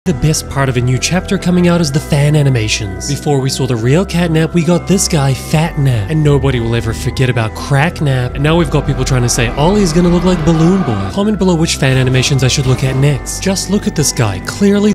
The best part of a new chapter coming out is the fan animations. Before we saw the real Catnap, we got this guy, Fatnap. And nobody will ever forget about Cracknap. And now we've got people trying to say Ollie's gonna look like Balloon Boy. Comment below which fan animations I should look at next. Just look at this guy, clearly